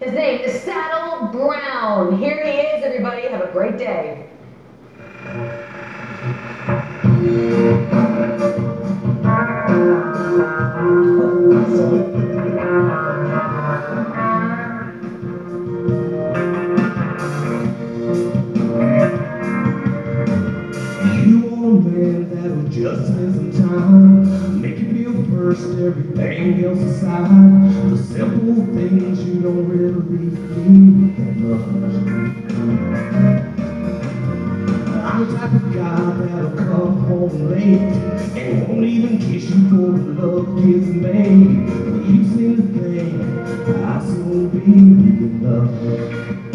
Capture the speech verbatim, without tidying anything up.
His name is Saddle Brown. Here he is, everybody. Have a great day. That'll just spend some time, make you feel first, everything else aside. The simple things you don't really need that much. I'm the type of guy that'll come home late and won't even kiss you for the love kiss made. You seem to think I soon be enough.